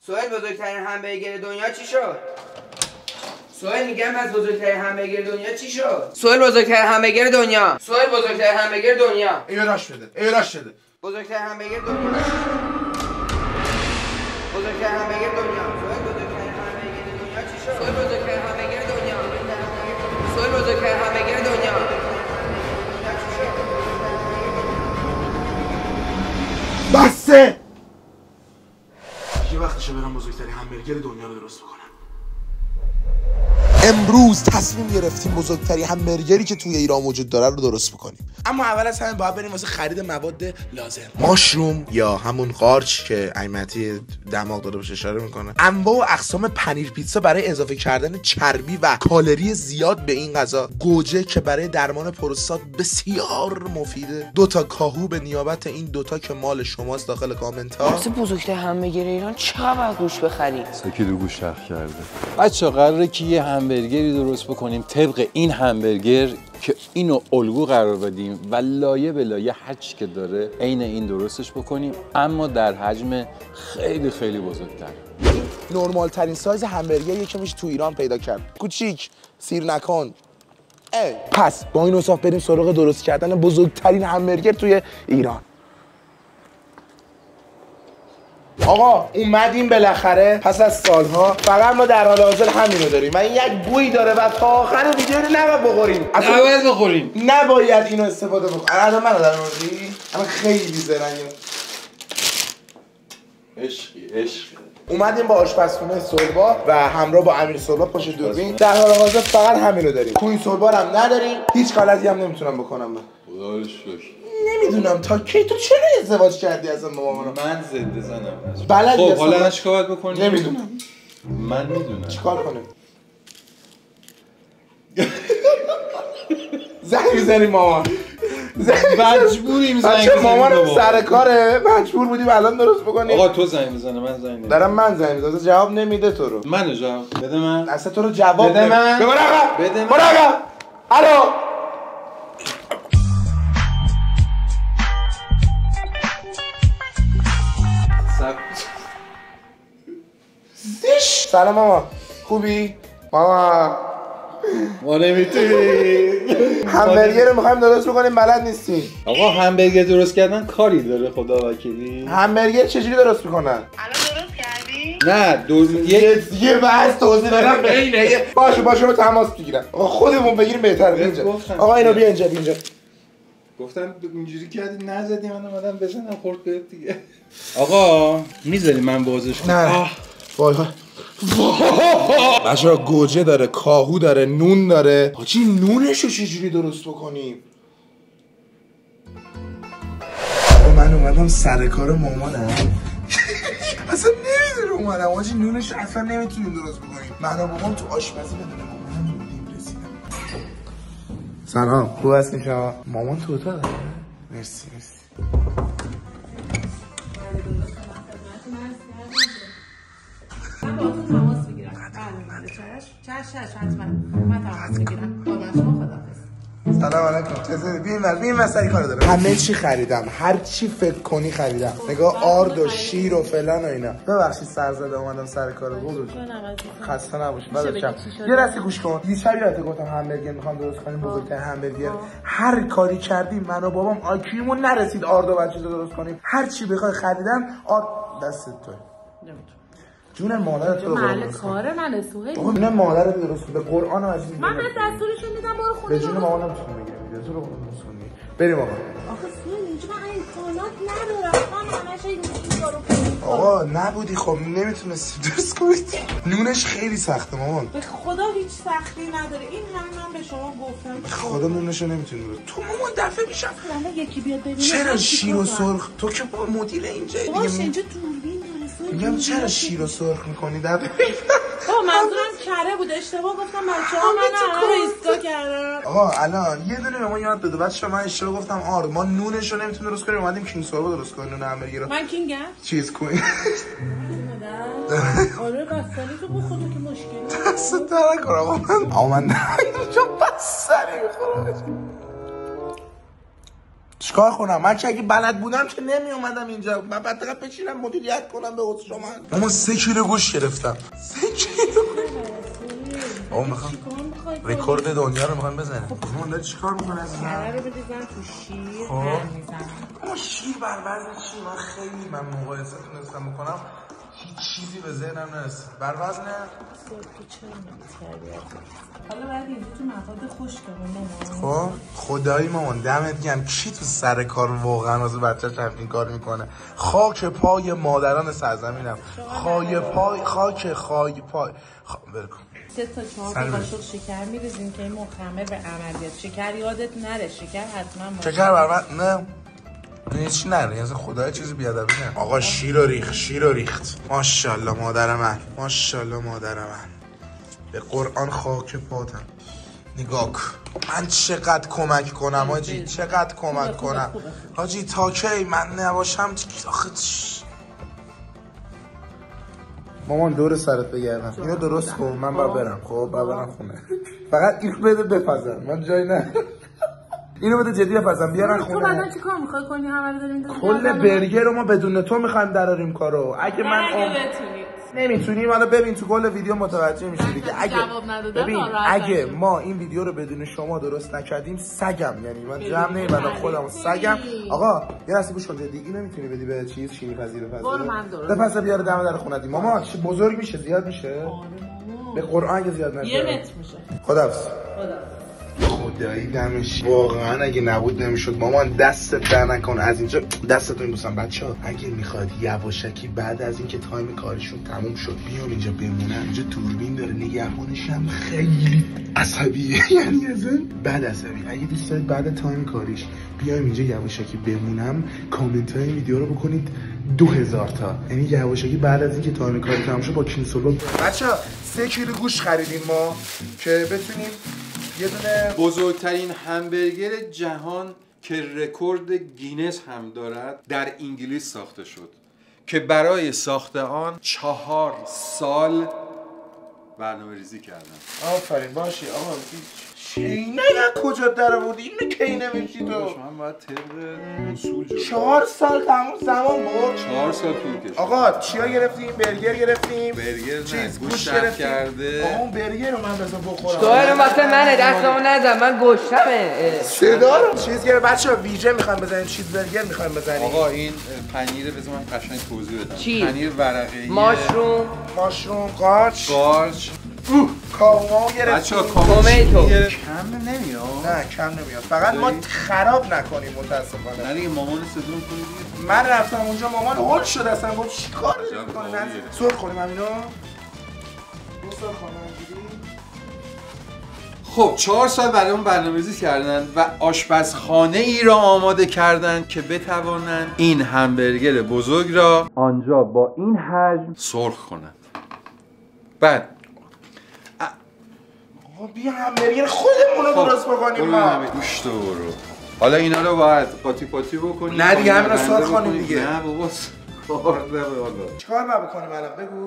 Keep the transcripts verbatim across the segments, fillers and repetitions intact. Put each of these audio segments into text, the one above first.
سوئل بزرگترین همبرگر دنیا چی شد؟ سوئل میگم از بزرگترین همبرگر دنیا چی شد؟ سوئل بزرگترین همبرگر دنیا. سوئل بزرگترین همبرگر دنیا. ایراش بده. ایراش بده. بزرگترین همبرگر دنیا. بزرگترین همبرگر دنیا. سوئل بزرگترین همبرگر دنیا چی شد؟ سوئل بزرگترین همبرگر دنیا. سوئل بزرگترین همبرگر دنیا. بسه. یه وقتشه برم بزرگترین همبرگر دنیا رو درست بکنم. امروز تصمیم گرفتیم بزرگترین همبرگری که توی ایران وجود داره رو درست بکنیم. اما اول از همه باید بریم واسه خرید مواد لازم. ماشروم یا همون قارچ که ایمتی دماغ داره بهش اشاره میکنه. انواع و اقسام پنیر پیتزا برای اضافه کردن چربی و کالری زیاد به این غذا. گوجه که برای درمان پروستات بسیار مفیده. دو تا کاهو به نیابت این دوتا که مال شماست داخل کامنت ها. واسه بزرگترین همبرگر ایران چقدر گوش بخریم؟ ساکی دو گوش شخ کرده. بچه قراره که یه همبرگری درست بکنیم طبق این همبرگر که اینو الگو قرار بدیم و لایه به لایه هر چی که داره عین این درستش بکنیم، اما در حجم خیلی خیلی بزرگتر. نرمال ترین سایز همبرگریه که میشه تو ایران پیدا کرد. کوچیک، سیر نکن. ای پس با این اوصاف بریم سراغ درست کردن بزرگترین همبرگر توی ایران. آقا اومدیم بالاخره پس از سالها، فقط ما در حال حاضر همینو داریم و این یک بویی داره و تا آخر ویدیو رو نباید بخوریم. نباید بخوریم. نباید اینو استفاده بکنیم. الان منو در موردی اما خیلی زرنگه. عشقی عشقی. اومدیم با آشپزخونه سلبا و همراه با امیر سلبا پشت دوربین. در حال حاضر فقط همینو داریم. کوین سلبا هم نداریم. هیچ غلطی هم نمیتونم بکنم من. خدا رو شکر. نمیدونم تا کی تو چرا ازدواج کردی اصلا با مامانو؟ من زنده زنم. بلدی خب حالا چیکار باید بکنیم؟ نمیدونم. من میدونم. چیکار کنیم؟ زنگ میزنیم مامان. مجبوریم زنگ بچه مامانم سر کاره، مجبور بودیم الان درست بکنیم. آقا تو زنگ میزنه من زنگ نمیزنم. دارم من زنگ میزنم جواب نمیده تو رو. منو جواب بده من. اصلا تو رو جواب بده من. ببر آقا. بده من. برو آقا. الو. سلام ماما. خوبی؟ ماما ما نمیتونیم. همبرگر رو میخوایم درست بکنیم بلد نیستیم. آقا همبرگر درست کردن کاری داره خدا وکیلی. همبرگر چجوری درست میکنن؟ الان درست کردی؟ نه دو یه یه بحث توضیح بدم بینه. باشه باشه رو تماس بگیرم. آقا خودمون بگیریم بهتره. اینجا آقا اینو بیا اینجا اینجا. گفتم اینجوری کردی نزدی من اومدم بزنم خورد بهت دیگه. آقا میذاری من بازش کنم؟ نه وای وای بچه‌ها گوجه داره، کاهو داره، نون داره. حاجی نونشو چجوری درست بکنیم؟ من اومدم سر کار مامانم. اصلا نمیدونه اومدم حاجی نونشو اصلا نمیتونیم درست بکنیم. من و مامان تو آشپزی بدونه مامانم بودیم رسیدم. سلام خوب هستین شما؟ مامان تو اتاق داره؟ مرسی مرسی. من با تو تماس میگیرم. بله بله چش چش چش حتما من تماس میگیرم. با شما خداحافظ. سلام علیکم. چطوری؟ ببین من ببین من سری کارو دارم. همه چی خریدم. هر چی فکر کنی خریدم. نگاه آرد و شیر و فلان و اینا. ببخشید سر زده اومدم سر کارو. بود. خسته نباشی. بعد چم. یه دستی گوش کن. دیشب یادت گفتم همبرگر میخوام درست کنیم بزرگترین همبرگر. هر کاری کردیم من و بابام آیکیومون نرسید آرد و بچه درست کنیم. هر چی بخوای خریدم آرد دستت تو. جون مادرت رو محل کار من سوهی. جون مادرت درست به قرآن و عزیز. من به دستورشون میدم برو خونه. به جون مامانم میتونم بگم. تو رو درست کنی. بریم آقا. آخه سوهی اینجا من امکانات ندارم. من همش این کارو کنم. آقا نبودی خب نمیتونستی درست کنید. نونش خیلی سخته مامان. به خدا هیچ سختی نداره. این همه من به شما گفتم. خدا نونشو نمیتونی درست. تو مامان دفعه میشم. الان یکی بیاد ببینه. چرا شیر و سرخ؟ تو که با مدیر اینجا دیگه. باشه اینجا دوربین داره. میگم چرا شیر و سرخ میکنی دفعه؟ آقا منظورم کره بود اشتباه گفتم بچه‌ها من الان ایسکا کردم. آقا الان یه دونه به ما یاد بده. بچه‌ها من اشتباه گفتم آرد ما نونشو نمیتونیم درست کنیم اومدیم کینگ سوربا درست کنیم نون همبرگر رو. من کینگم؟ چیز کوین. آره بستنی تو بخور که مشکلی. دست در نکنم آقا من آقا من اینجا بستنی میخورم. چیکار کنم؟ من که اگه بلد بودم که نمی اومدم اینجا. من بعد بچینم مدیریت کنم به عذر شما. اما سه کیلو گوشت گرفتم. سه کیلو. آقا میخوام رکورد دنیا رو میخوام بزنیم. مامان داری چیکار میکنه عزیزم؟ قراره بریزن تو شیر. خب میزنم. اما شیر بر وزن چی؟ من خیلی من مقایسه تونستم بکنم. هیچ چیزی به ذهنم نرسید. بر وزن تو چرا نمی‌کردی؟ حالا باید اینجا تو مواد خشکمون مامان. خب خدایی مامان دمت گرم. کی تو سر کار واقعا واسه بچه‌ش همین کار میکنه؟ خاک پای مادران سرزمینم. خای پای خاک خای پای خب برکن. سه تا چهار تا قاشق شکر می‌ریزیم که این مخمر به عملیات. شکر یادت نره. شکر حتما باشه. شکر بر من نه هیچ نره. یعنی خدای چیزی بیادبی نه. آقا شیر و ریخت شیر و ریخت. ماشاءالله مادر من. ماشاءالله مادر من. به قرآن خاک پاتم. نگاه کن من چقدر کمک کنم حاجی. چقدر کمک کنم حاجی. تا کی من نباشم آخه مامان دور سرت بگردم. اینو درست کن من باید برم. خب باید برم خونه. فقط اینو بده بپزن. من جایی نه. اینو بده جدی بپزن بیارن خونه. تو بعدا چیکار می‌خوای کنی؟ همه رو داریم کل برگر رو ما بدون تو می‌خوایم دراریم کارو. اگه من اگه بتونید نمیتونیم حالا ببین تو کل ویدیو متوجه میشی دیگه. اگه ببین اگه نشیم. ما این ویدیو رو بدون شما درست نکردیم سگم. یعنی من جمع نمیبندم خودم سگم. آقا یه لحظه گوش کن جدی اینو میتونی بدی به چیز شیمی پذیر پذیر. برو من درست بپسه بیاره دم در خونه دی. ماما چی بزرگ میشه زیاد میشه؟ به قرآن اگه زیاد نشه یه متر میشه. خداحافظ. خدا خدایی دمش واقعا اگه نبود نمیشد. مامان دستت در نکن از اینجا دستتون میبوسم. بچه ها اگه میخواد یواشکی بعد از اینکه تایم کارشون تموم شد بیام اینجا بمونن. اینجا دوربین داره نگهبانش هم خیلی عصبیه. یعنی اصلا بعد عصبی. اگه دوست دارید بعد تایم کاریش بیایم اینجا یواشکی بمونم کامنت های این ویدیو رو بکنید دو هزار تا. یعنی یواشکی بعد از اینکه تایم کاری تموم شد با کینسولو. بچه ها سه کیلو گوشت خریدیم ما که بتونیم یه دونه بزرگترین همبرگر جهان که رکورد گینس هم دارد در انگلیس ساخته شد که برای ساخت آن چهار سال برنامه ریزی کردن. آفرین باشی آقا. چینه یا کجا در آوردی؟ اینو کی نمیشی تو؟ من باید طبق اصول جلو. چهار سال تموم زمان برد. چهار سال طول کشید. آقا چیا گرفتیم؟ برگر گرفتیم. برگر نه چیز گوشت گرفتیم. کرده. آقا اون برگر رو من بذار بخورم. سوال واسه منه دستمو نزن من گشتمه. صدا رو چیز گرفت. بچه‌ها ویژه می‌خوایم بزنیم چیز برگر می‌خوایم بزنیم. آقا این پنیر بذار من قشنگ توضیح بدم. چی؟ پنیر ورقه‌ای. ماشروم ماشروم قارچ قارچ. کاومو گرفتیم. بچه‌ها تومیتو. کم نمیاد. نه کم نمیاد. فقط ما خراب نکنیم متاسفانه. نه دیگه مامان صدور کنید. من رفتم اونجا مامان هول شد اصلا گفت چیکار داری می‌کنی؟ سرخ کنیم همینو. سرخ کنیم. خب چهار سال برای اون برنامه‌ریزی کردن و آشپزخانه ای را آماده کردند که بتوانند این همبرگر بزرگ را آنجا با این حجم سرخ کنند. بعد بیا همبرگر خودمون رو درست بکنیم ما. گوشت رو برو. حالا اینا رو باید پاتی پاتی بکنیم. نه دیگه همین رو سرخ کنیم دیگه. نه بابا کار نه والا. چیکار ما بکنیم الان بگو.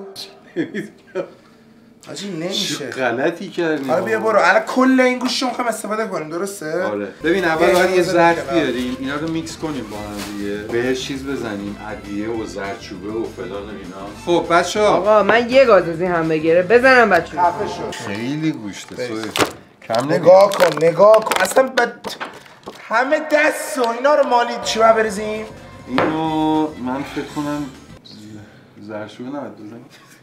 حاجی نمیشه. چه غلطی کردیم. حالا بیا برو. الان کل این گوشت رو می‌خوایم استفاده کنیم درسته؟ آره. ببین اول باید یه ظرف بیاریم. اینا رو میکس کنیم با هم دیگه. بهش چیز بزنیم. ادویه و زردچوبه و فلان و اینا. خب بچه‌ها آقا من یه گاز از این همبرگره بزنم بچه‌ها. خفه شد. خیلی گوشته سوی. کم نگاه کن نگاه کن اصلا بد... همه دست و اینا رو مالید چی باید بریزیم؟ اینو من فکر کنم زرشوبه نباید بزنیم.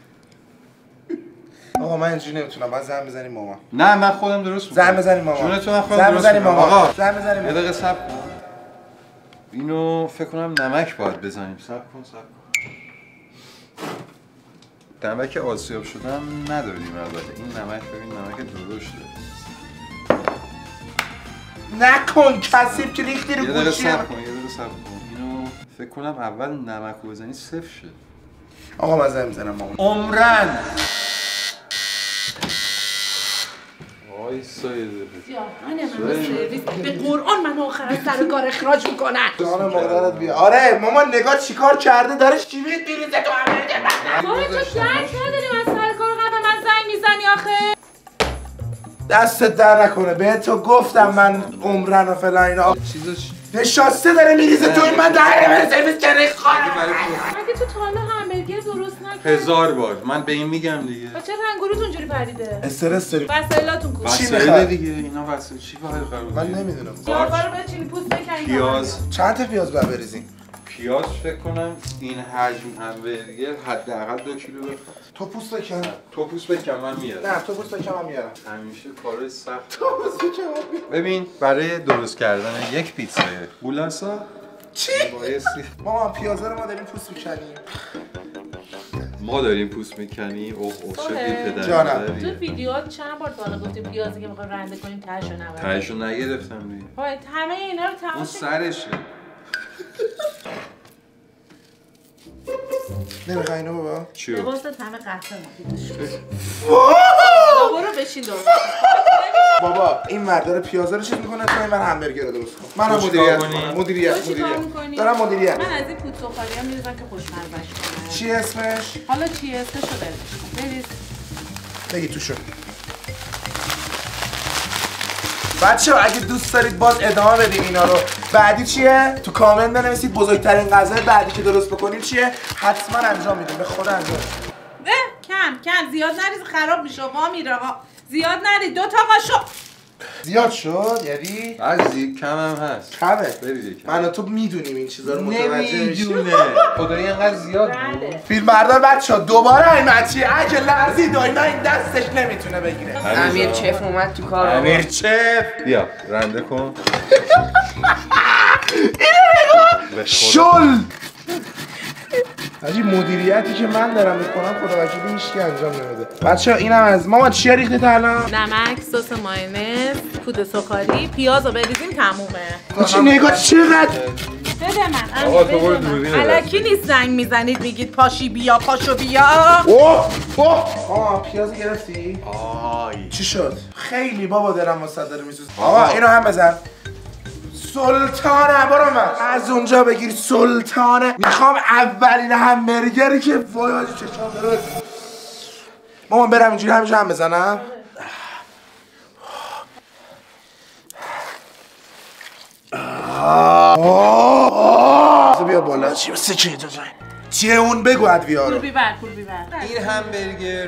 آقا من اینجوری نمیتونم باید زن بزنیم ماما. نه من خودم درست میکنم. زن بزنیم ماما. جون تو من خودم زن درست بزنیم میکنم. ماما. آقا زن بزنیم. یه دقیقه صبر کن. اینو فکر کنم نمک باید بزنیم. صبر کن صبر کن. نمک آسیاب شدن نداریم البته. این نمک ببین نمک درشته. نکن کثیف که ریختی رو یه دقیقه گوشی. صبر کن یه دقیقه صبر کن. اینو فکر کنم اول نمک رو بزنی صفر شه. آقا من زن میزنم ماما. عمرن وایسا یه دقیقه. به قرآن من آخر از سر کار اخراج میکنن. جان مادرت بیا. آره ماما نگاه چیکار کرده داره شیوید میریزه تو همبرگر. بابا تو درک نداری من سر کار قبل من زنگ میزنی آخه. دستت در نکنه به تو گفتم من عمرن و فلان اینا. چیزا نشاسته داره میریزه تو این من دهنه سرویس کرده خانم. مگه تو تا حالا همبرگر درست نکردی؟ هزار بار من به این میگم دیگه. با چه رنگوروت اونجوری پریده؟ استرس داری. وسایلاتون کو؟ وسایل دیگه اینا وسایل چی باید قرار من نمیدونم. پیازا رو بچینی پوست بکنی. پیاز چند تا پیاز باید بریزیم؟ پیاز فکر کنم این حجم همبرگر حداقل دو کیلو بخواد. تو پوست بکن. تو پوست بکن من میارم. نه تو پوست بکن من میارم. همیشه کار سخت. تو پوست بکن من میارم. ببین برای درست کردن یک پیتزا بولاسا چی؟ بایستی مامان پیازا رو ما داریم پوست میکنیم. ما داریم پوست میکنیم. اوه اوه چه پدر جانم. تو ویدیوات چند بار تا حالا گفتی پیازی که میخوایم رنده کنیم تهشو نبریم. تهشو نگرفتم دیگه. باید همه اینا رو تمام اون سرشه. نمیخوای اینو بابا؟ چیو؟ لباست همه قطعه ما برو بشین دور. بابا این مرد داره پیازا رو چیز میکنه تو من همبرگر رو درست کن. منم مدیریت کنم. مدیریت تو چی کار مدیریت. می‌کنی؟ دارم مدیریت. من از این پوت سوخالی ها میریزم که خوشمزه‌ش کنه. چی اسمش؟ حالا چی اسمشو بریز. بریز. بگی توشو. بچه‌ها اگه دوست دارید باز ادامه بدیم اینا رو بعدی چیه؟ تو کامنت بنویسید بزرگترین غذای بعدی که درست بکنیم چیه؟ حتما انجام میدیم به خود انجام اه کم کم زیاد نریز خراب میشه وا میره ها زیاد نری دو تا قاشق زیاد شد یعنی بعضی کم هم هست. کمه بریز کم. من و تو میدونیم این چیزا رو متوجه میشیم. نمیدونه. خدایی اینقدر زیاد بود. بله فیلم بردار بچه‌ها دوباره ایمتی اگه لرزید و اینا این دستش نمیتونه بگیره. امیر چف اومد تو کار. امیر چف بیا رنده کن. شل حاجی مدیریتی که من دارم میکنم خدا وکیلی هیچ کی انجام نمیده. بچه‌ها اینم از ماما چیه ریختید الان؟ نمک سس مایونز پودر سکری پیاز رو بریزیم تمومه چی نگاه چقدر بده من آقا تو برو دوربین رو الکی نیست زنگ میزنید میگید پاشی بیا پاشو بیا اوه اوه آه پیاز گرفتی؟ آی چی شد؟ خیلی بابا دلم واسه داره میسوزه. آقا اینو هم بزن. سلطانه برو من از اونجا بگیر سلطانه. میخوام اولین همبرگری که وای حاجی چشام داره. مامان برم اینجوری همینجا هم بزنم. بیا بالا چی بسه چی تو جای چیه اون بگو ادویه پول رو. بیبر پول بیبر این همبرگر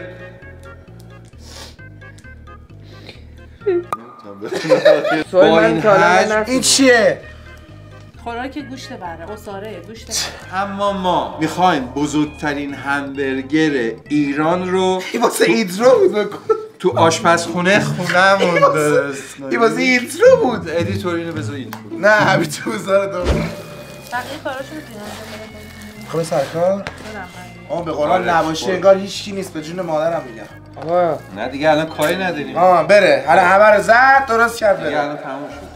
سوال با من این تا حالا حجم نرسیدم. این چیه؟ خوراک گوشت بره اصاره گوشت بره اما ما میخوایم بزرگترین همبرگر ایران رو این واسه ایدرو بود بکن. تو آشپزخونه خونه‌مون درست این واسه ایدرو بود. ادیتور اینو بذار این بود. نه همین تو بذاره دو. بقیه کاراشو میتونی انجام خب سرکار آه به قرآن نباشه انگار هیچکی نیست به جون مادرم میگم. آقا نه دیگه الان کاری نداریم. آه بره حالا همه رو زد درست کرد دیگه بره. الان تموم شد.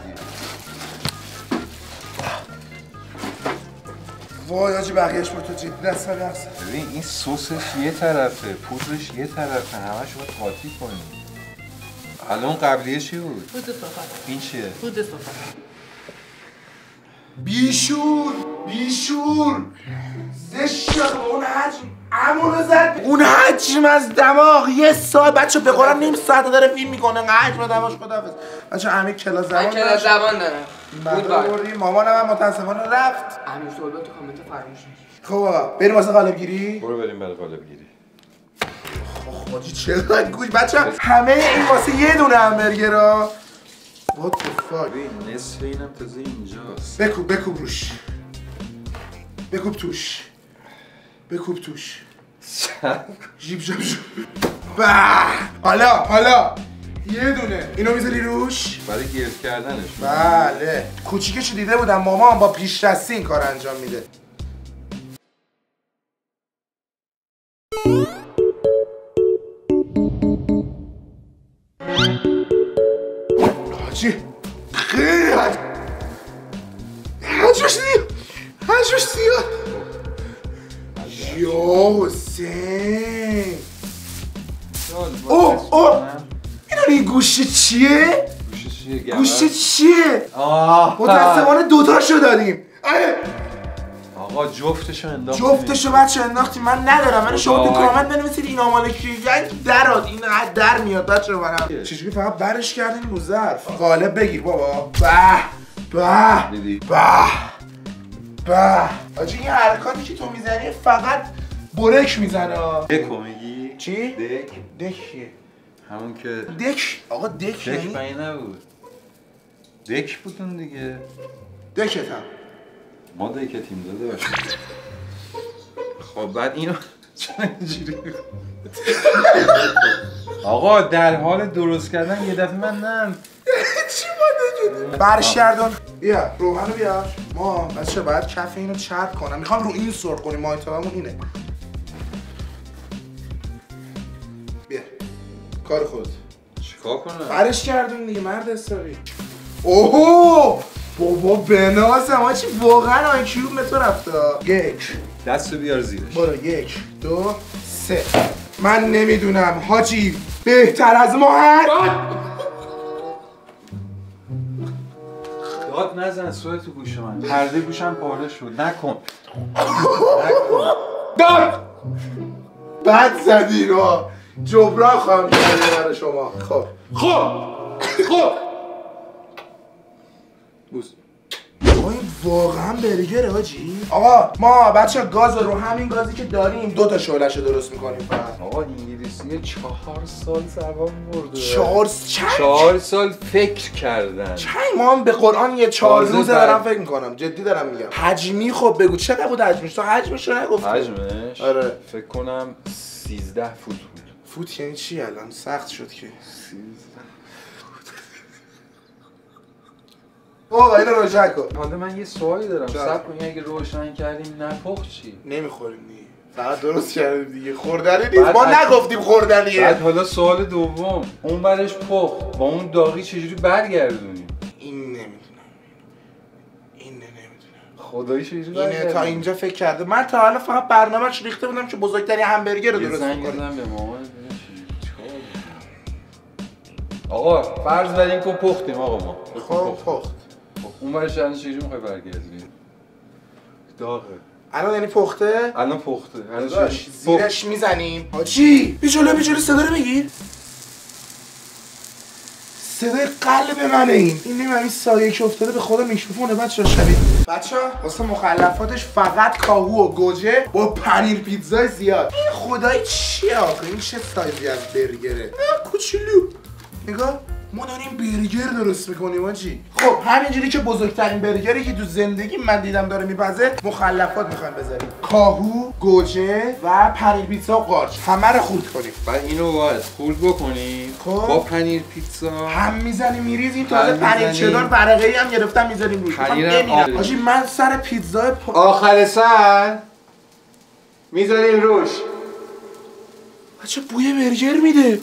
وای حاجی بقیهش با تو جدی دست برقص. ببین این سسش یه طرفه پودرش یه طرفه همش باید قاطی کنیم. الان قبلیه چی بود؟ پودر سکری این چیه؟ پودر سکری بیشور بیشور زشت اون حجم امونو زد اون حجم از دماغ یه ساعت بچه به قرآن نیم ساعت داره فیلم میکنه حجم دماغش خداحافظ. بچه امیر کلاس زبان من کلاس زبان دارم. بود بعد بار. بردیم مامانم هم متاسفانه رفت. امیر سوال تو کامنت فراموش نشه. خب آقا بریم واسه قالب گیری. برو بریم برای قالب گیری. خاجی چقدر گوش بچه همه این واسه یه دونه همبرگر ها. What the fuck. ببین نصف اینم تازه اینجاست. بکوب بکوب روش بکوب توش بکوب توش جیب جیب جیب به حالا حالا یه دونه اینو میذاری روش. برای گرد کردنش. بله کوچیکشو دیده بودم مامان با پیش دستی این کار انجام میده. حاجی خیلی حاجی حجمش زیاد حجمش زیاد یا حسین اوه اوه اینو این گوشه چیه؟ گوشه چیه؟ گوشه چیه؟ آه متاسفانه دوتاشو دادیم. آره آقا جفتشو انداختیم. جفتشو بچه انداختیم من ندارم. من شما تو خدای. کامنت بنویسید این آمال کیه دراد این در میاد بچه برم چجوری فقط برش کردین رو ظرف. قالب بگیر بابا. به به دیدی؟ به به آجی این حرکاتی که تو میزنی فقط برک میزنه. دکو میگی؟ چی؟ دک دکیه همون که دک آقا دک دک یعنی بایی نبود دک بودن دیگه دکت هم ما دک تیم داده باشیم خب بعد اینو چرا اینجوری آقا در حال درست کردن یه دفعه من نم چی بوده؟ برشگردون بیا روغنو بیار. ما بچه باید کف اینو چرب کنم. میخوام رو این سرخ کنیم. مایتابمون اینه. بیا کار خود. چیکار کنم؟ برش گردون دیگه مرد حسابی. اوه بابا بنازم آجی واقعا آیکیو به تو رفته. یک دستو بیار زیرش برو یک دو سه. من نمیدونم حاجی بهتر از ما هست. داد نزن سوی تو گوش من پرده گوشم پاره شد نکن نکن داد بد زدی رو جبران خواهم کرده برای شما. خب خب خب بوس آقا این واقعا برگره حاجی. آقا ما بچه گاز رو همین گازی که داریم دو تا شعله‌ش رو درست میکنیم فقط. آقا انگلیسی چهار سال زبان برده چهار چند چهار سال فکر کردن چند ما هم به قرآن یه چهار تازه روزه بعد- دارم فکر میکنم. جدی دارم میگم. حجمی خب بگو چقدر بود حجمش؟ تو حجمش رو نگفتی. حجمش آره. فکر کنم سیزده فوت بود فوت یعنی چی الان؟ سخت شد که. آقا اینو روشن کن. حالا من یه سوالی دارم جان. صبر کن اگه روشن کردیم نپخت چی؟ نمیخوریم دیگه. فقط درست کردیم دیگه. خوردنی نیست. بعد ما از- نگفتیم خوردنیه. بعد حالا سوال دوم اون بعدش پخت با اون داغی چجوری برگردونیم؟ این نمیدونم. این نمیدونم. خدایی چجوری اینه برگردونیم؟ تا اینجا فکر کرده. من تا حالا فقط برنامه‌اش ریخته بودم که بزرگترین همبرگر رو یه درست زنگ کنیم. بزن به مامان ببینم چجوری چیکار کنیم. آقا فرض بر این که پختیم آقا ما خب پخت. خب، اون برش الان چجوری میخوای برگردونیم؟ داغه الان یعنی پخته؟ الان پخته الان داش چجوری؟ زیرش میزنیم. حاجی بی جلو بی جلو صدا رو بگیر. صدای قلب منه این. این نمیم این سایه که افتاده به خدا میکروفونه بچه ها شبیه. بچه ها واسه مخلفاتش فقط کاهو و گوجه با پنیر پیتزای زیاد. این خدایی چیه آخه؟ این چه سایزی از برگره؟ اه، کوچولو. نگاه ما داریم برگر درست میکنیم آجی. خب همینجوری که بزرگترین برگری که تو زندگی من دیدم داره میپزه مخلفات میخوایم بذاریم. کاهو، گوجه و پنیر پیتزا و قارچ همه رو خورد کنیم. بعد اینو باید خورد بکنیم خب. با پنیر پیتزا هم میزنیم میریزیم تازه هم پنیر می‌زنیم. چدار ورقه‌ای هم گرفتم میذاریم روش. پنیرم آره. آجی من سر پیتزای پ... آخر سر میذاریم روش بچه بوی برگر میده.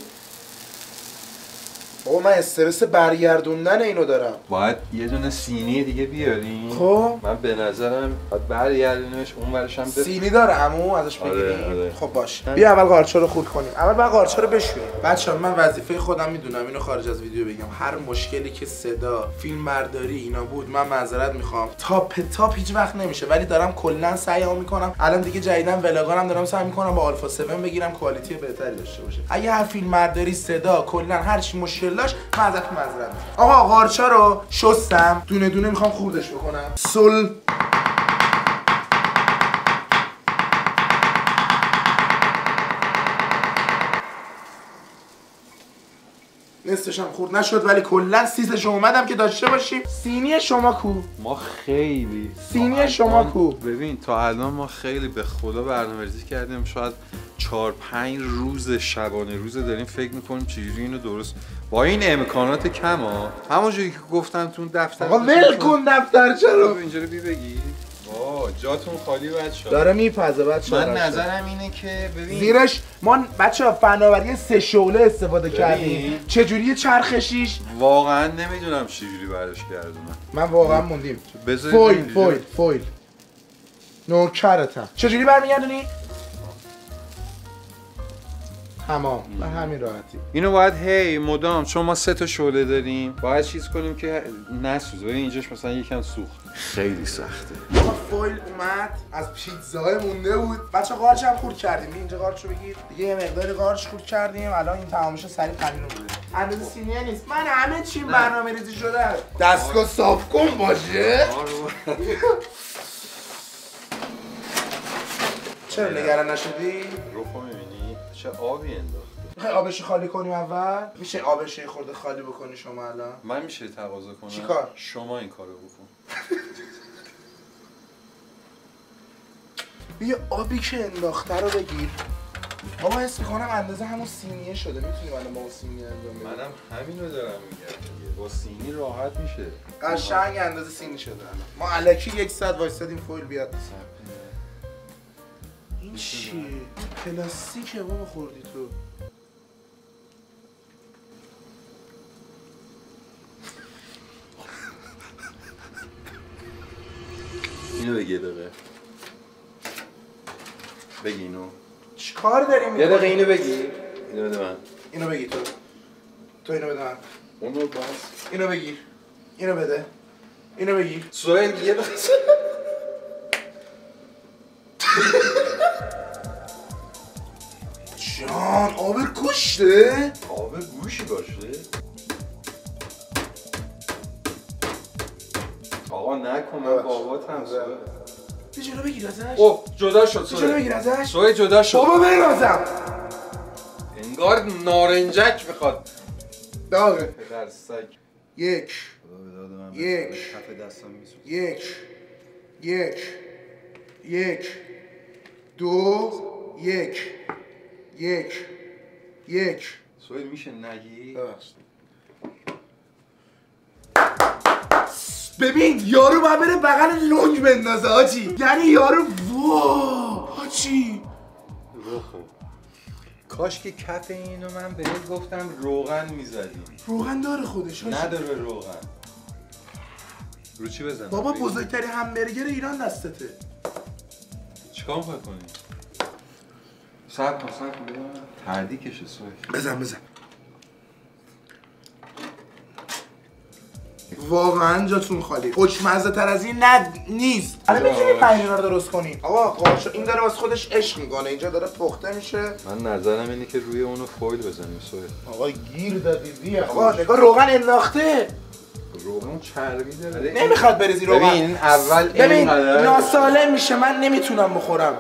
بابا من استرس برگردوندن اینو دارم. باید یه دونه سینی دیگه بیاریم خب من به نظرم باید برگردونیمش اون ورش هم بف... سینی داره عمو ازش آره، بگیریم. آره. خب باش بیا اول قارچا رو خورد کنیم. اول بعد قارچا رو بشوریم. بچه‌ها من وظیفه خودم میدونم اینو خارج از ویدیو بگم. هر مشکلی که صدا، فیلم برداری اینا بود من معذرت میخوام. تاپ تاپ هیچ وقت نمیشه ولی دارم کلا سعیمو میکنم. الان دیگه جدیدن ولاگارم دارم سعی میکنم با آلفا هفت بگیرم کوالیتی بهتری داشته باشه. اگه هر فیلم برداری صدا کلا هر چی مشکل داشت من ازتون معذرت میخوام. آقا قارچا رو شستم. دونه دونه میخوام خوردش بکنم. سل نصفش هم خورد نشد ولی کلا سیسش اومدم که داشته باشیم. سینی شما کو؟ ما خیلی سینی تا شما الان- کو؟ ببین تا الان ما خیلی به خدا برنامه‌ریزی کردیم شاید چهار پنج روز شبانه روز داریم فکر میکنیم چجوری اینو درست با این امکانات کم ها همونجوری که گفتم تو اون دفتر آقا ول کن دفترچه رو. اینجا رو بی بگی آه جاتون خالی بچه‌ها داره میپزه بچه‌ها. من نظرم اینه که ببین زیرش ما بچه‌ها فناوری سه شعله استفاده ببین. کردیم. چجوری چرخشیش؟ واقعا نمیدونم چجوری برش گردونم من واقعا موندیم. بذارید فویل اینجا. فویل فویل نوکرتم. چجوری برمیگردونی؟ تمام به همین راحتی. اینو باید هی مدام چون ما سه تا شعله داریم باید چیز کنیم که نسوزه ببین اینجاش مثلا یکم سوخت خیلی سخته آقا فویل اومد از پیتزاهای مونده بود. بچه قارچ هم خورد کردیم. اینجا قارچ رو بگیر. دیگه یه مقداری قارچ خورد کردیم. الان این تمامش سری پنیر رو بزنیم. اندازه سینیه نیست. من همه چی برنامه ریزی شده. دستگاه صاف کن باشه. چرا نگران نشدی؟ روخو میبینی؟ چه آبی انداخته. میخوای آبش خالی کنیم اول؟ میشه آبش یه خورده خالی بکنی شما الان؟ من میشه تقاضا کنم؟ چیکار؟ شما این کارو بکن. بیا آبی که انداخته رو بگیر. بابا حس میکنم اندازه همون سینیه شده. میتونیم الان با اون سینیه انجام بدیم. منم همینو دارم میگم. با سینی راحت میشه. قشنگ اندازه سینی شده الان. ما الکی یک ساعت وایسادیم فویل بیاد. این چیه؟ پلاستیکه بابا خوردی تو. اینو بگی یه دقیقه. بگی اینو. چیکار داری میکنی؟ یه دقیقه اینو بگی. اینو بده من. اینو بگی تو. تو اینو بده من. اونو بس. اینو بگیر. اینو بده. اینو بگیر. سوهل یه دقیقه. جان آب گوشته؟ آب گوشی باشه؟ آقا نکن من باباتم سوهل. یه جلو بگیر ازش. اوه جدا شد یه سوهل. جلو بگیر ازش. سوهل جدا شد. بابا بنازم. انگار نارنجک میخواد. داغه. پدر سگ. یک. یک. کف دستم میسوزه. یک. یک. یک. دو. یک. یک. یک. سوهل میشه نگی؟ ببخشید. ببین یارو باید بره بغل لنگ بندازه آجی. یعنی یارو وا آجی. روخو کاش که کف اینو من بهت گفتم روغن میزدیم. روغن داره خودش آجی. نداره روغن. رو چی بزنم؟ بابا بزرگترین همبرگر ایران دستته. چیکار می‌خوای کنی؟ صبر کن صبر کن ببینم. تردی کشه سوهل. بزن بزن. واقعا جاتون خالی. خوشمزه تر از این ند نیست. الان میتونی پنیر رو درست کنی. آقا قاشق این داره واسه خودش عشق میکنه. اینجا داره پخته میشه. من نظرم اینه که روی اونو فویل بزنیم سوهل. آقا گیر دادی بیا. آقا نگاه روغن انداخته. روغن چربی داره. نمیخواد بریزی روغن. ببین اول ببین ناسالم میشه. من نمیتونم بخورم.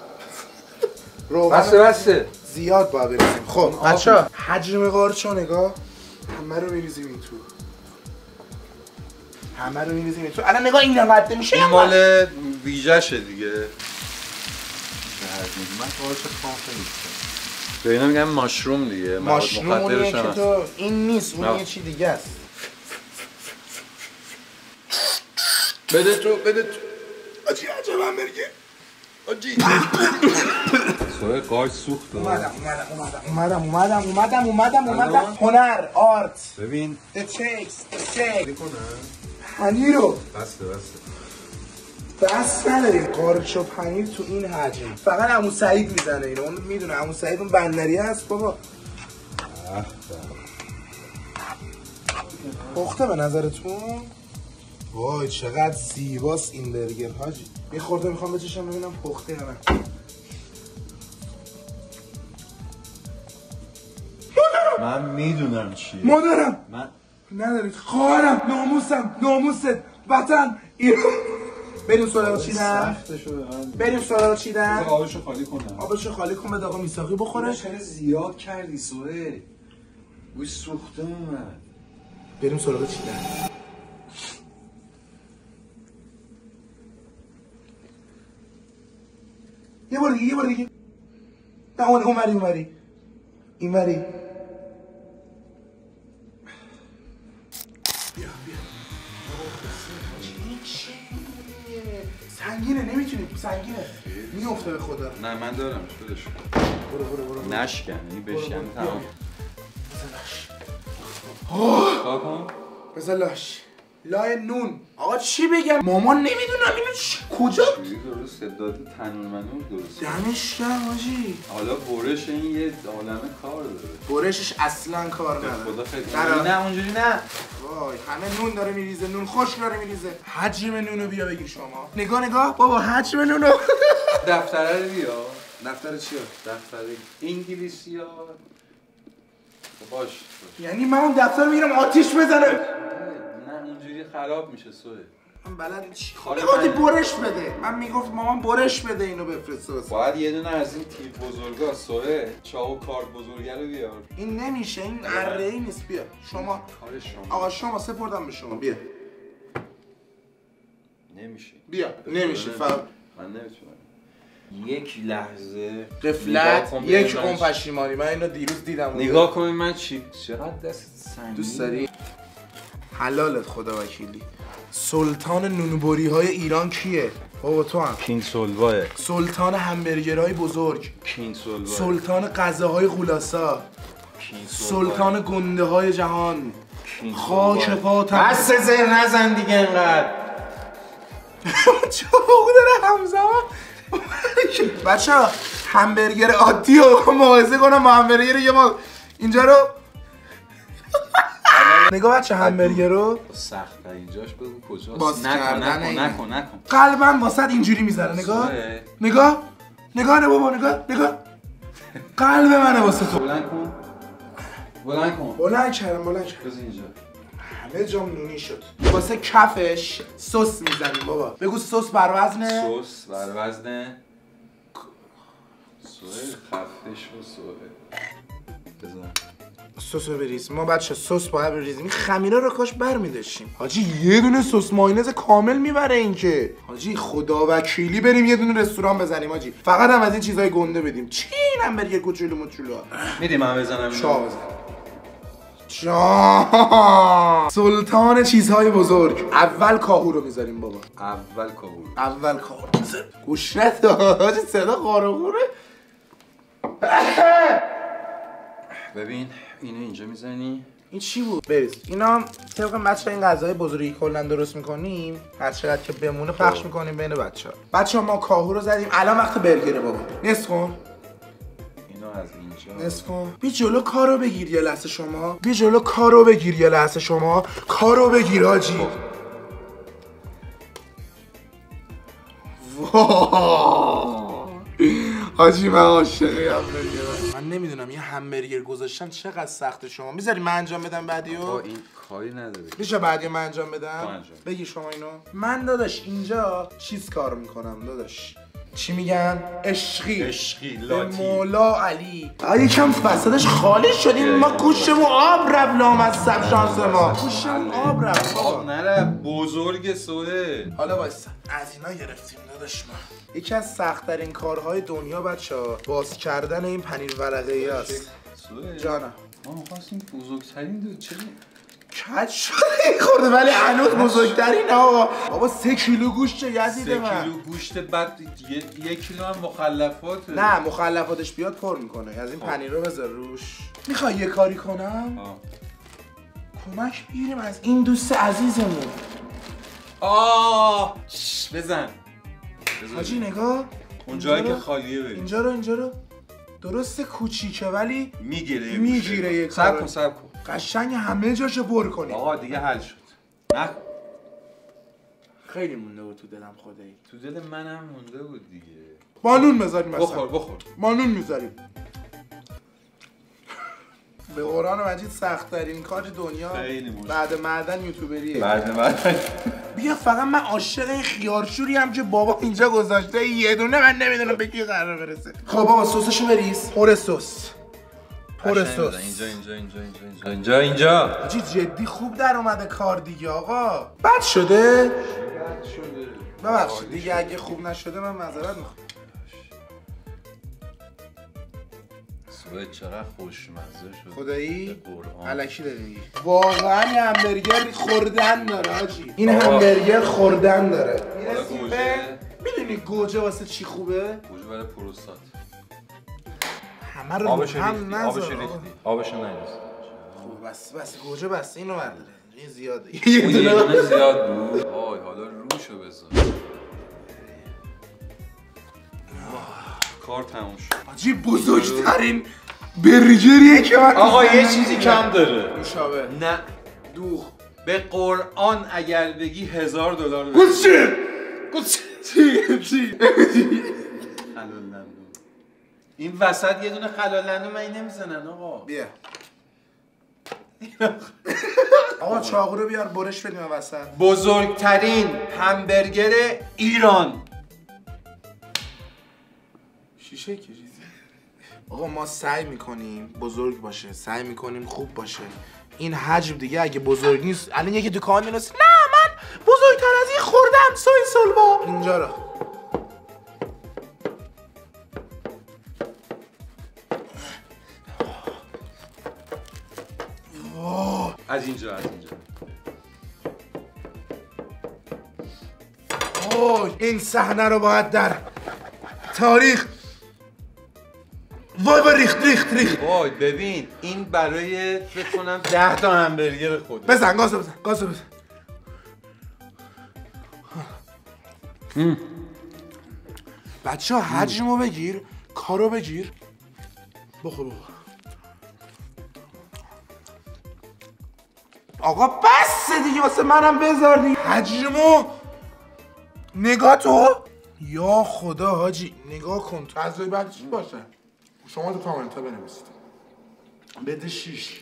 روغن بسه بسه. زیاد باید بریزیم. خب بچه‌ها حجم قارچو نگاه. همه رو میریزیم این تو. همه رو میریزیم این تو. الان نگاه این انقدر میشه. این مال ویژه‌شه دیگه. من قارچ خام خیلی به اینا میگن ماشروم دیگه. ماشروم اونیه که تو این نیست. اون یه چی دیگه است. بده تو بده تو. آجی عجب همبرگر. آجی سوهل قارچ سوخت. اومدم اومدم اومدم اومدم اومدم اومدم اومدم هنر آرت. ببین The takes the take. کنه. پنیر رو بسته بسته. بس نداریم. قارچ و پنیر تو این حجم. فقط عمو سعید میزنه اینو. اون میدونه عمو سعید اون بندری هست بابا. پخته به نظرتون؟ وای چقدر زیباست این برگر حاجی. یه خورده میخوام بچشم ببینم پخته یا نه. من میدونم چیه. مادرم من ندارید. خواهرم ناموسم ناموست وطن ایران. بریم سراغ چیدن. سخته شده من. بریم سراغ چیدن. آبشو خالی کنم. آبشو خالی کن به آقا میساقی بخوره. چرا زیاد کردی سوهل؟ گوش سوخته اومد. بریم سراغ چیدن. یه بار دیگه یه بار دیگه. نه اون اونوری اونوری اینوری. بیا بیا. سنگینه نمیتونی. سنگینه میفته به خدا. نه من دارم خودش. برو برو برو. نشکن این بشکن تمام. اوه کن. بذار لاش لای نون. آقا چی بگم؟ مامان نمیدونم اینو چ... کجا؟ چوری درست داده تنور منور درست. دمش گرم حاجی. حالا برش این یه عالمه کار داره. برشش اصلا کار نداره. خدا خیلی. نه نه اونجوری نه. وای همه نون داره میریزه. نون خشک داره میریزه. حجم نونو بیا بگیر شما. نگاه نگاه بابا حجم نونو. دفتره رو بیا. دفتر چیه؟ دفتر انگلیسی ها. باش. یعنی من اون دفتر میگیرم آتیش بزنه؟ نه اونجوری خراب میشه سوه. من بلد چی؟ میگفتی برش بده. من میگفت مامان برش بده اینو بفرست واسه. باید یه دونه از این تیر بزرگا سوه چاقو کارت بزرگه رو بیار. این نمیشه، این اره‌ای نیست. بیا شما کار شما. آقا شما سپردم به شما. بیا نمیشه. بیا نمیشه فقط من نمیتونم. یک لحظه قفلت یک عمر پشیمانی. من اینو دیروز دیدم. نگاه کن من چی چقدر دست سنگین دوست داری؟ حلالت خدا وکیلی. سلطان نونبری های ایران کیه؟ بابا تو هم. کینگ سولواه. سلطان همبرگرهای بزرگ. کینگ سولواه. سلطان غذاهای غولاسا. کینگ سولواه. سلطان گنده های جهان. خاک پاتم. بس زر نزن دیگه انقدر. چاقو داره همزمان. بچه ها همبرگر عادی رو موازه کنم با همبرگر یه ما اینجا رو نگاه بچه همبرگر رو سخت تا اینجاش بگو کجاست. باز نکن کردن نکن نکن نکن. قلبم واسه اینجوری میزنه. نگاه نگاه نگاه نه بابا نگاه نگاه قلب منه واسه تو. بلند کن بلند کن. بلند کردم بلند کردم. بذار اینجا همه جام نونی شد. واسه کفش سس میزنیم بابا. بگو سس بر وزنه. سس بر وزن سوهل خفش و سوهل. بزن سس رو بریز. ما بچه سس باید بریزیم. این خمیره رو کاش برمی‌داشتیم. حاجی یه دونه سس مایونز کامل میبره این که. حاجی خدا وکیلی بریم یه دونه رستوران بزنیم حاجی. فقط هم از این چیزای گنده بدیم. چی این همبرگر کوچولو موچولو. میدی من بزنم شاه بزن. شاه سلطان چیزهای بزرگ. اول کاهو رو میذاریم بابا. اول کاهو. اول کاهو. گوش نداد. حاجی صدا قاروغوره. ببین اینو اینجا میزنی. این چی بود؟ بریز. اینا طبق بچه این غذای بزرگی کلا درست میکنیم. هر چقدر که بمونه پخش میکنیم بین بچه‌ها. بچه‌ها ما کاهو رو زدیم. الان وقت برگره بابا. نصف کن. اینو از اینجا. نصف کن. بی جلو کارو بگیر یه لحظه شما. بی جلو کارو بگیر یه لحظه شما. کارو بگیر حاجی. واه. حاجی من عاشق همبرگر. من نمیدونم یه همبرگر گذاشتن چقدر سخته. شما میذاری من انجام بدم بعدیو؟ با این کاری نداره. میشه بعدی من انجام بدم؟ انجام. بگی شما اینو. من داداش اینجا چیز کار میکنم داداش. چی میگن؟ عشقی. عشقی به لاتی. مولا علی. آ یکم فسادش خالی شدیم. ما گوشمون آب رفت لامصب شانس ما. گوشمون آب رفت. آب نره بزرگ سوهل. حالا وایسا. از اینا گرفتیم داداش ما. یکی از سخت‌ترین کارهای دنیا بچه‌ها باز کردن این پنیر ورقه‌ای است. سوهل جانم. ما می‌خواستیم بزرگترین دو چه کج شده این خورده ولی هنوز بزرگترین آقا. بابا سه کیلو گوشت چه یزید سه من. کیلو گوشت بعد یه یک کیلو هم مخلفاته. نه مخلفاتش بیاد پر میکنه. از این پنیر رو بذار روش. میخوای یه کاری کنم؟ آه. کمک بگیریم از این دوست عزیزمون. آه بزن. حاجی نگاه. اون جایی که اینجا رو- خالیه بریم. اینجا رو اینجا رو درسته کوچیکه ولی میگیره میگیره یه سب کار. کن سب کن. قشنگ همه جاشو پر کنی. آقا دیگه حل شد. نه خیلی مونده بود تو دلم خدایی. تو دل منم مونده بود دیگه. با نون بذاریم مثلا. بخور بخور. با نون میذاریم. به قرآن مجید سخت ترین کار دنیا خیلی مشکل. بعد معدن یوتیوبریه. بعد بعد بیا فقط من عاشق این خیارشوری هم که بابا اینجا گذاشته یه دونه من نمیدونم به کی قرار برسه. خب بابا سسشو بریز. پر سس. پر سس. اینجا اینجا اینجا اینجا اینجا اینجا اینجا. آجی جدی خوب در اومده کار دیگه آقا. بد شده؟ بد شده. ببخشید دیگه اگه خوب نشده من معذرت میخوام. سوهل چقدر خوشمزه شد. خدایی؟ به قرآن. الکی داری میگی. واقعا این همبرگر خوردن داره حاجی. این همبرگر خوردن داره. میرسیم گوجه. به میدونی گوجه واسه چی خوبه؟ گوجه برای پروستات. همه رو آبش هم ریختی. نذار آبش آقا. ریختی. آبش نریز. خوب بس بس گوجه بس اینو برداره. این زیاده. اون یه دونه زیاد بود. وای حالا روشو بذار. کار تموم شد. حاجی بزرگترین برگریه که من آقا یه چیزی کم داره. نوشابه. نه دوغ. به قرآن اگر بگی هزار دلار بده. گوشه گوشه چی چی خلال لندو. این وسط یه دونه خلال لندو من نمیزنن آقا. بیا آقا چاقو رو بیار برش بدیم وسط. بزرگترین همبرگر ایران. شیشه کشیدی. آقا ما سعی میکنیم بزرگ باشه، سعی میکنیم خوب باشه. این حجم دیگه اگه بزرگ نیست الان یکی دکان میرسه نه من بزرگتر از این خوردم سوی سلوا. اینجا رو از اینجا از اینجا. اوه این صحنه رو باید در تاریخ وای وای ریخت ریخت ریخت. وای ببین این برای فکر کنم ده تا همبرگر خود. بزن گازو بزن گازو بزن. بچه ها حجمو بگیر کارو بگیر. بخور بخور. آقا بس دیگه واسه منم بذار دیگه. حجمو نگاه تو. یا خدا حاجی نگاه کن غذای بعد چی باشه. شما تو کامنت ها بنویسید. بده شیش.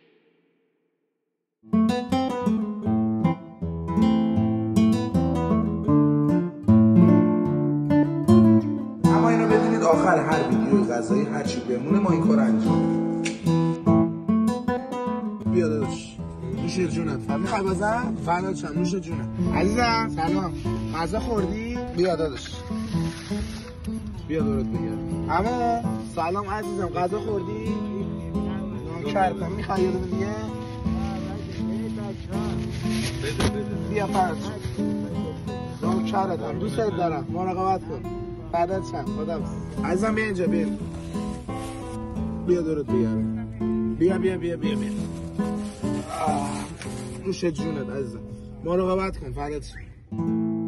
اما اینو بدونید آخر هر ویدیو غذایی هر چی بمونه ما این کار انجام. بیا داداش نوش جونت. میخوای بزن؟ فدا چم نوش جونت. عزیزم سلام. غذا خوردی؟ بیا داداش. بیا دورت بگیرم. اما سلام عزیزم غذا خوردی؟ نوکرتم. میخوای یه دونه دیگه؟ بده بده. بیا فرض. نوکرتم. دوست دارم. مراقبت کن. فدات شم. خدا. عزیزم بیا اینجا بیا. بیا دورت بگیرم. بیا بیا بیا بیا بیا. نوش جونت عزیزم. مراقبت کن فدات شم.